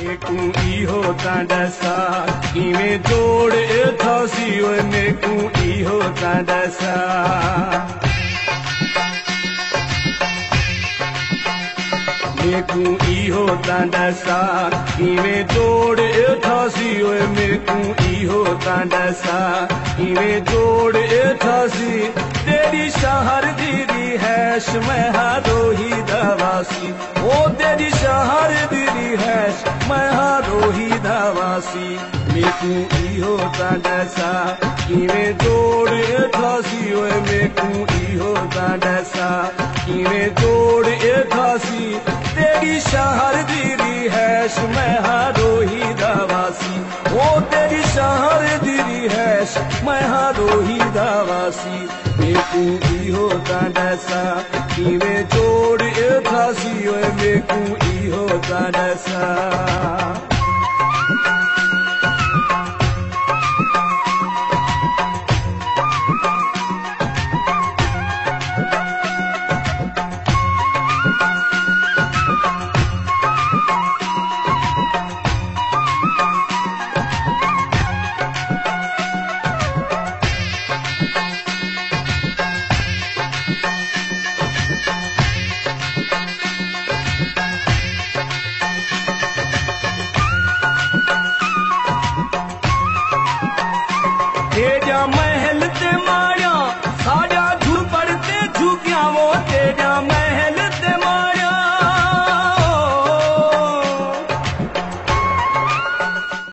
मेकू इहो ता दसा किवें जोड़ थासी ओए मेकू इहो ता दसा मेकू इहो ता दसा किवें जोड़ थासी ओए मेकू इहो ता दसा किवें जोड़ थासी तेरी शहर दीदी हैश मैं हारोही दवासी ओ तेरी शहर दीदी हैश मैं हारोही दवासी मेकू इहो ता दसा किवें जोड़ थासी ओए मेकू इहो ता दसा किवें जोड़ थासी तेरी शहर दीदी हैश मैं हारोही दवासी ओ तेरी शहर दीदी हैश मैं हारोही दवासी मेकू इहो ता दसा किवें जोड़ थासी ओए मेकू इहो ता दसा तेजा